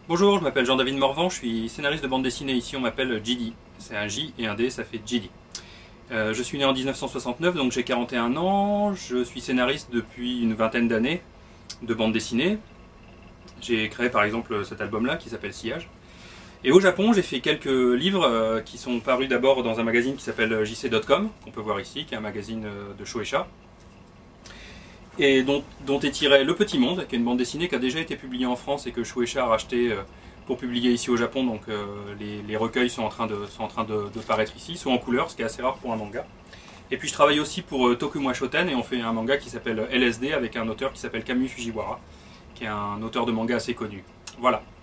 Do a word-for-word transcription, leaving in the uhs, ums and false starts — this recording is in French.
Bonjour, je m'appelle Jean-David Morvan, je suis scénariste de bande dessinée. Ici on m'appelle J D. C'est un J et un D, ça fait J D. Euh, je suis né en mille neuf cent soixante-neuf, donc j'ai quarante et un ans. Je suis scénariste depuis une vingtaine d'années de bande dessinée. J'ai créé par exemple cet album-là qui s'appelle Sillage. Et au Japon, j'ai fait quelques livres euh, qui sont parus d'abord dans un magazine qui s'appelle J C point com, qu'on peut voir ici, qui est un magazine euh, de Shueisha. Et dont, dont est tiré Le Petit Monde, qui est une bande dessinée qui a déjà été publiée en France et que Shueisha a racheté euh, pour publier ici au Japon. Donc euh, les, les recueils sont en train, de, sont en train de, de paraître ici, sont en couleur, ce qui est assez rare pour un manga. Et puis je travaille aussi pour euh, Tokuma Shoten et on fait un manga qui s'appelle L S D avec un auteur qui s'appelle Kamui Fujiwara, qui est un auteur de manga assez connu. Voilà.